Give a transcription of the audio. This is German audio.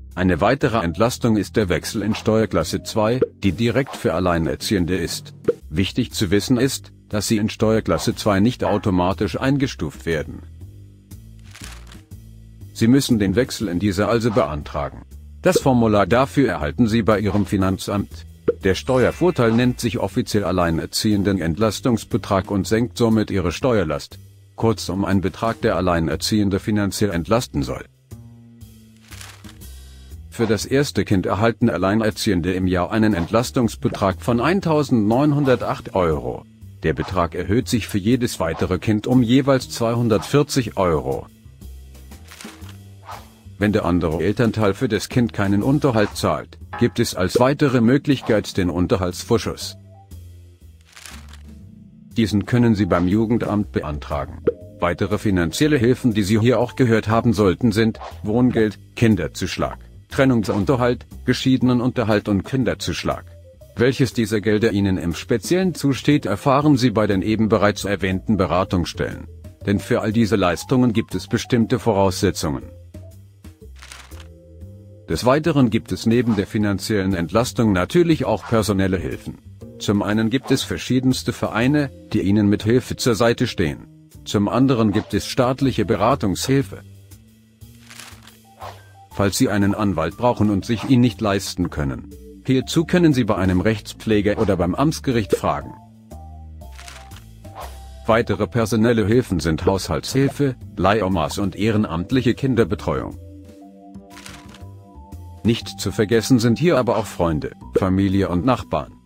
Eine weitere Entlastung ist der Wechsel in Steuerklasse 2, die direkt für Alleinerziehende ist. Wichtig zu wissen ist, dass sie in Steuerklasse 2 nicht automatisch eingestuft werden. Sie müssen den Wechsel in diese also beantragen. Das Formular dafür erhalten Sie bei Ihrem Finanzamt. Der Steuervorteil nennt sich offiziell Alleinerziehendenentlastungsbetrag und senkt somit Ihre Steuerlast. Kurzum ein Betrag, der Alleinerziehende finanziell entlasten soll. Für das erste Kind erhalten Alleinerziehende im Jahr einen Entlastungsbetrag von 1.908 €. Der Betrag erhöht sich für jedes weitere Kind um jeweils 240 €. Wenn der andere Elternteil für das Kind keinen Unterhalt zahlt, gibt es als weitere Möglichkeit den Unterhaltsvorschuss. Diesen können Sie beim Jugendamt beantragen. Weitere finanzielle Hilfen, die Sie hier auch gehört haben sollten, sind Wohngeld, Kinderzuschlag, Trennungsunterhalt, Geschiedenenunterhalt und Kinderzuschlag. Welches dieser Gelder Ihnen im Speziellen zusteht, erfahren Sie bei den eben bereits erwähnten Beratungsstellen. Denn für all diese Leistungen gibt es bestimmte Voraussetzungen. Des Weiteren gibt es neben der finanziellen Entlastung natürlich auch personelle Hilfen. Zum einen gibt es verschiedenste Vereine, die Ihnen mit Hilfe zur Seite stehen. Zum anderen gibt es staatliche Beratungshilfe. Falls Sie einen Anwalt brauchen und sich ihn nicht leisten können. Hierzu können Sie bei einem Rechtspfleger oder beim Amtsgericht fragen. Weitere personelle Hilfen sind Haushaltshilfe, Leihomas und ehrenamtliche Kinderbetreuung. Nicht zu vergessen sind hier aber auch Freunde, Familie und Nachbarn.